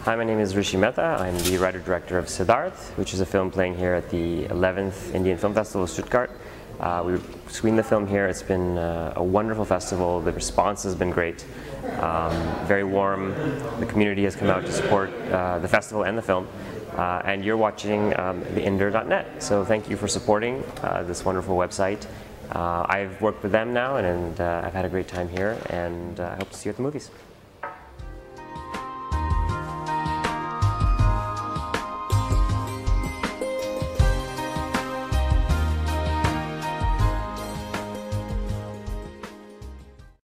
Hi, my name is Richie Mehta. I'm the writer-director of Stuttgart, which is a film playing here at the 11th Indian Film Festival of Stuttgart. We screened the film here. It's been a wonderful festival. The response has been great, very warm. The community has come out to support the festival and the film. And you're watching the Indo.net. So thank you for supporting this wonderful website. I've worked with them now, and I've had a great time here, and I hope to see you at the movies.